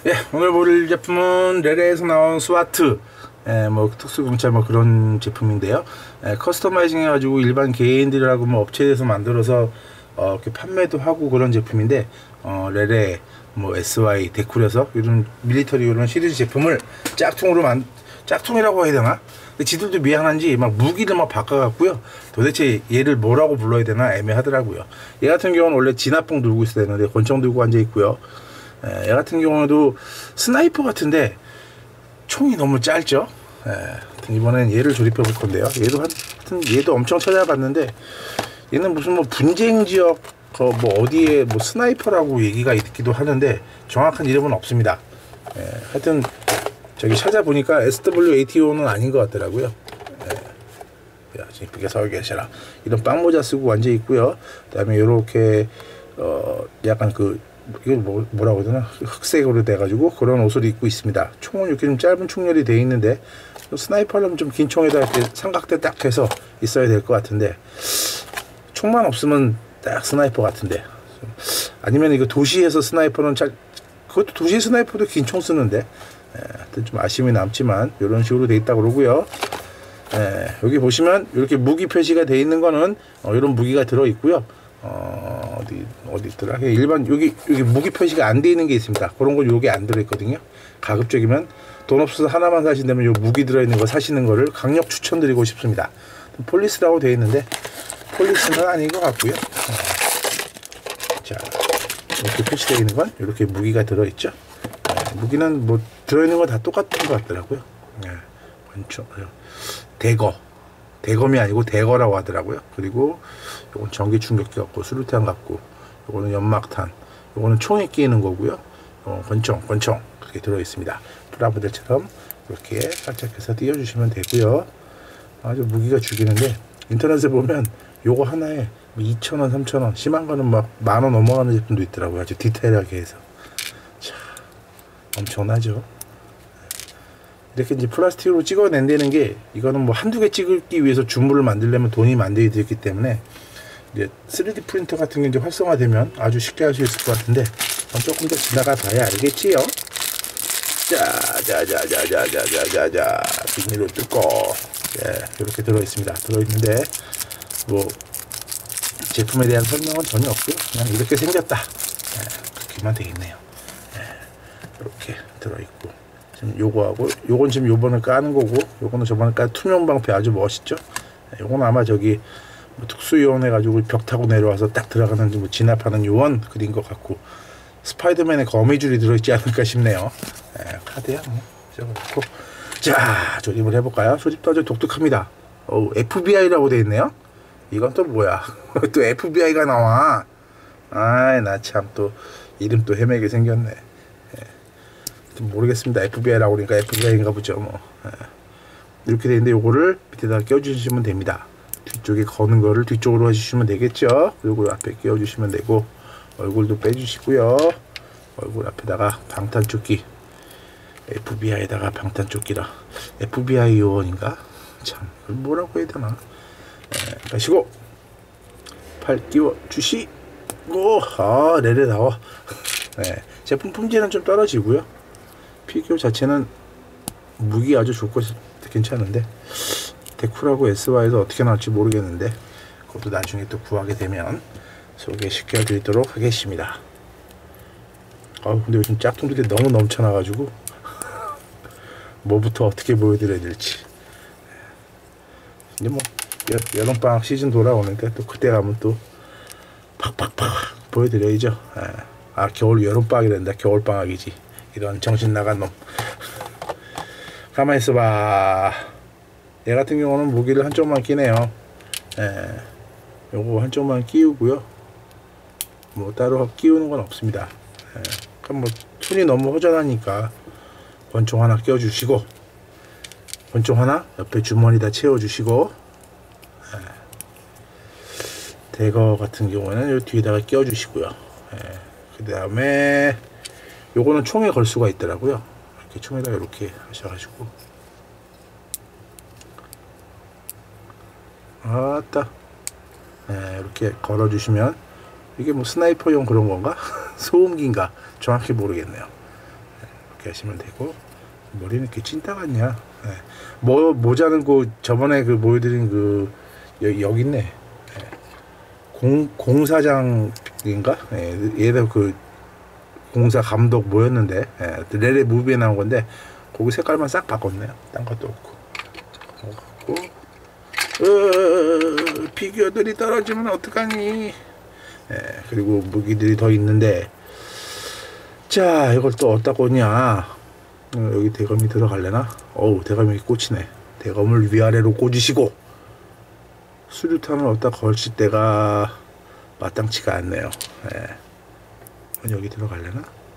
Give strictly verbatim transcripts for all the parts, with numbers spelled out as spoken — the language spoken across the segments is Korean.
예, 오늘 볼 제품은 레레에서 나온 스와트, 예, 뭐 특수경찰 뭐 그런 제품인데요. 예, 커스터마이징 해가지고 일반 개인들하고 뭐 업체에서 만들어서 어, 이렇게 판매도 하고 그런 제품인데, 어, 레레, 뭐 에스와이, 데쿨에서 이런 밀리터리 이런 시리즈 제품을 짝퉁으로 만 짝퉁이라고 해야 되나? 근데 지들도 미안한지 막 무기를 막 바꿔갖고요. 도대체 얘를 뭐라고 불러야 되나 애매하더라고요. 얘 같은 경우는 원래 진압봉 들고 있어야 되는데 권총 들고 앉아 있고요. 얘 같은 경우도 스나이퍼 같은데 총이 너무 짧죠. 에, 이번엔 얘를 조립해 볼 건데요. 얘도 하여튼 얘도 엄청 찾아봤는데 얘는 무슨 뭐 분쟁 지역 어, 뭐 어디에 뭐 스나이퍼라고 얘기가 있기도 하는데 정확한 이름은 없습니다. 에, 하여튼 저기 찾아보니까 에스더블유에이티오는 아닌 것 같더라고요. 에, 야, 이쁘게 서 계셔라. 이런 빵모자 쓰고 앉아 있고요. 그다음에 이렇게 어 약간 그 이걸 뭐, 뭐라고 해야 되나 흑색으로 돼가지고 그런 옷을 입고 있습니다. 총은 이렇게 좀 짧은 총열이 돼 있는데 스나이퍼는 좀 긴 총에다 이렇게 삼각대 딱 해서 있어야 될 것 같은데 총만 없으면 딱 스나이퍼 같은데 아니면 이거 도시에서 스나이퍼는 잘 그것도 도시 스나이퍼도 긴 총 쓰는데 에, 좀 아쉬움이 남지만 이런 식으로 돼 있다고 그러고요. 에, 여기 보시면 이렇게 무기 표시가 돼 있는 거는 어, 이런 무기가 들어 있고요. 어, 어디, 어디 있더라? 일반, 여기, 여기 무기 표시가 안 돼 있는 게 있습니다. 그런 건 요게 안 들어있거든요. 가급적이면 돈 없어서 하나만 사신다면 요 무기 들어있는 거 사시는 거를 강력 추천드리고 싶습니다. 폴리스라고 되어 있는데, 폴리스는 아닌 것 같고요. 자, 이렇게 표시되어 있는 건 이렇게 무기가 들어있죠. 네, 무기는 뭐, 들어있는 건 다 똑같은 것 같더라고요. 네, 원초, 대거. 대검이 아니고 대거라고 하더라고요. 그리고 요건 전기 충격기 같고 수류탄 같고 요거는 연막탄, 요거는 총에 끼는 거고요. 어, 권총, 권총 그렇게 들어 있습니다. 브라보들처럼 이렇게 살짝 해서 띄워주시면 되고요. 아주 무기가 죽이는데 인터넷에 보면 요거 하나에 이천 원, 삼천 원, 심한 거는 막 만 원 넘어가는 제품도 있더라고요. 아주 디테일하게 해서. 자, 엄청나죠. 이렇게 이제 플라스틱으로 찍어낸다는 게 이거는 뭐 한두 개 찍기 위해서 주물을 만들려면 돈이 많이 들기 때문에 이제 쓰리디 프린터 같은 게 이제 활성화되면 아주 쉽게 할 수 있을 것 같은데 조금 더 지나가 봐야 알겠지요. 자자자자자자자자자 비닐로 뜯고 예, 이렇게 들어있습니다. 들어있는데 뭐 제품에 대한 설명은 전혀 없고요. 그냥 이렇게 생겼다. 예, 그렇게만 되겠네요. 예, 이렇게 들어있고 요거하고 요건 지금 요번에 까는 거고 요거는 저번에 까 투명 방패 아주 멋있죠. 요건 아마 저기 뭐 특수요원 해가지고 벽 타고 내려와서 딱 들어가는 뭐 진압하는 요원 그린 것 같고 스파이더맨의 거미줄이 들어있지 않을까 싶네요. 에, 카드야 뭐 적어놓고 자 조립을 해볼까요? 조립도 아주 독특합니다. 어, 에프비아이라고 돼 있네요. 이건 또 뭐야? 또 에프비아이가 나와. 아이 나 참 또 이름 또 헤매게 생겼네. 모르겠습니다. 에프비아이라고 그러니까 에프비아이인가 보죠. 뭐. 이렇게 되는데 요거를 밑에다 껴주시면 됩니다. 뒤쪽에 거는 거를 뒤쪽으로 해주시면 되겠죠. 그리고 앞에 끼워주시면 되고 얼굴도 빼주시고요. 얼굴 앞에다가 방탄조끼 에프비아이에다가 방탄조끼라 에프비아이 요원인가? 참 뭐라고 해야 되나? 에, 가시고 팔 끼워주시고 아 레레 나와. 네, 제품 품질은 좀 떨어지고요. 피규어 자체는 무기 아주 좋고 괜찮은데 데쿨하고 에스와이에서 어떻게 나올지 모르겠는데 그것도 나중에 또 구하게 되면 소개시켜 드리도록 하겠습니다. 아 근데 요즘 짝퉁들이 너무 넘쳐나 가지고 뭐부터 어떻게 보여드려야 될지 이제 뭐 여, 여름방학 시즌 돌아오는데 또 그때 가면 또 팍팍팍 보여드려야죠. 아 겨울 여름방학이 된다. 겨울방학이지. 이런 정신 나간 놈. 가만히 있어봐. 얘 같은 경우는 무기를 한쪽만 끼네요. 예, 요거 한쪽만 끼우고요. 뭐 따로 끼우는 건 없습니다. 예, 그럼 뭐 손이 너무 허전하니까 권총 하나 껴주시고 권총 하나 옆에 주머니다 채워주시고 예, 대거 같은 경우는 요 뒤에다가 끼워주시고요. 예, 그 다음에 요거는 총에 걸 수가 있더라고요. 이렇게 총에다 이렇게 하셔가지고 아따 네, 이렇게 걸어주시면 이게 뭐 스나이퍼용 그런 건가? 소음기인가? 정확히 모르겠네요. 이렇게 하시면 되고. 머리는 이렇게 찐따 같냐? 예. 뭐 모자는 그 저번에 그 보여드린 그 여기, 여기 있네. 예. 공 공사장인가? 예. 얘도 그 공사 감독 뭐였는데, 예. 레레 무비에 나온 건데 거기 색깔만 싹 바꿨네요. 딴 것도 없고. 없고. 어, 피규어들이 떨어지면 어떡하니? 예. 그리고 무기들이 더 있는데, 자 이걸 또 어디다 꽂냐? 어, 여기 대검이 들어갈래나? 어우, 대검이 꽂히네. 대검을 위아래로 꽂으시고 수류탄을 어디다 걸칠 때가 마땅치가 않네요. 예. 여기 들어갈래나?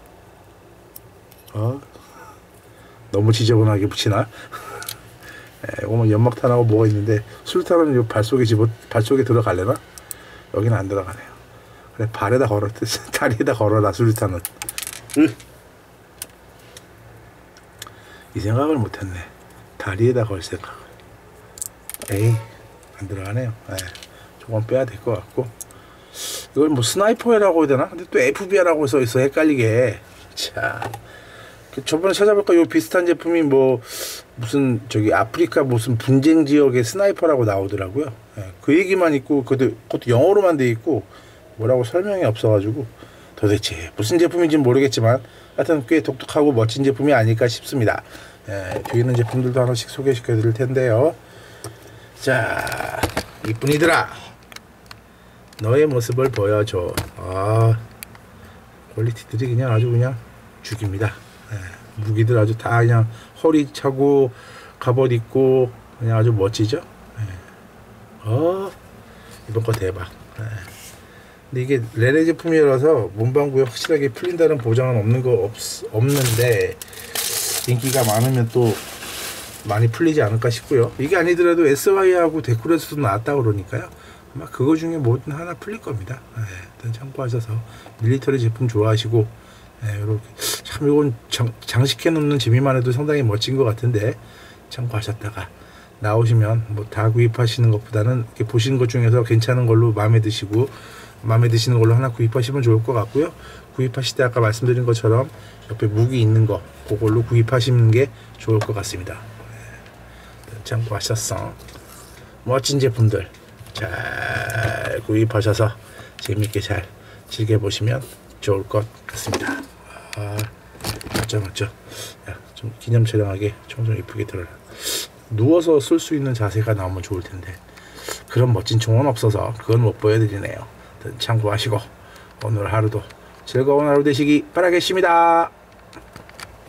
어? 너무 지저분하게 붙이나? 예, 이거는 연막탄하고 뭐가 있는데 수류탄은 요 발속에 집어 발속에 들어갈래나? 여기는 안 들어가네요. 그래, 발에다 걸어, 다리에다 걸어라 수류탄은. 으. 이 생각을 못했네. 다리에다 걸 생각을. 에이, 안 들어가네요. 예, 조금 빼야 될 것 같고. 이걸 뭐 스나이퍼라고 해야 되나? 근데 또 에프비아이라고 써있어, 헷갈리게. 자, 저번에 찾아볼까 요 비슷한 제품이 뭐 무슨 저기 아프리카 무슨 분쟁 지역의 스나이퍼라고 나오더라고요. 예, 그 얘기만 있고 그것도, 그것도 영어로만 돼 있고 뭐라고 설명이 없어가지고 도대체 무슨 제품인지는 모르겠지만 하여튼 꽤 독특하고 멋진 제품이 아닐까 싶습니다. 예, 뒤에 있는 제품들도 하나씩 소개시켜 드릴 텐데요. 자, 이쁜이들아, 너의 모습을 보여줘. 아, 퀄리티들이 그냥 아주 그냥 죽입니다. 예, 무기들 아주 다 그냥 허리 차고 갑옷 입고 그냥 아주 멋지죠. 예. 어, 이번 거 대박. 예. 근데 이게 레레 제품이라서 문방구에 확실하게 풀린다는 보장은 없는 거 없, 없는데 인기가 많으면 또 많이 풀리지 않을까 싶고요. 이게 아니더라도 에스와이하고 데쿠레스도 나왔다 그러니까요. 아마 그거 중에 뭐든 하나 풀릴 겁니다. 네, 일단 참고하셔서 밀리터리 제품 좋아하시고, 네, 이렇게 참 이건 장, 장식해 놓는 재미만 해도 상당히 멋진 것 같은데 참고하셨다가 나오시면 뭐 다 구입하시는 것보다는 이렇게 보시는 것 중에서 괜찮은 걸로 마음에 드시고 마음에 드시는 걸로 하나 구입하시면 좋을 것 같고요. 구입하실 때 아까 말씀드린 것처럼 옆에 무기 있는 거 그걸로 구입하시는 게 좋을 것 같습니다. 네, 참고하셨어. 멋진 제품들 잘 구입하셔서 재밌게 잘 즐겨보시면 좋을 것 같습니다. 아, 멋져 멋져. 야, 좀 기념 촬영하게 총 좀 이쁘게 들어라. 누워서 쓸 수 있는 자세가 나오면 좋을 텐데 그런 멋진 총은 없어서 그건 못 보여드리네요. 참고하시고 오늘 하루도 즐거운 하루 되시기 바라겠습니다.